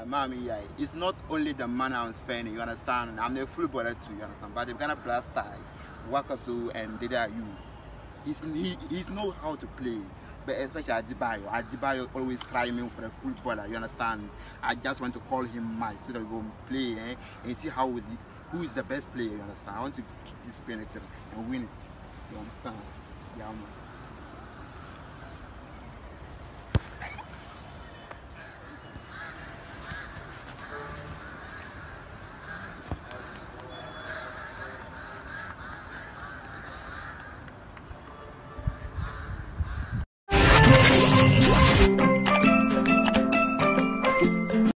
Mommy, yeah, it's not only the money I'm spending, you understand? I'm a footballer too, you understand? But the Ghana players style, Wakaso and Deda you. He's know how to play, but especially Adibayo always crying me for the footballer. You understand? I just want to call him Mike so that we go play and see who is the best player. You understand? I want to kick this penalty and win it. You understand? Yeah, man.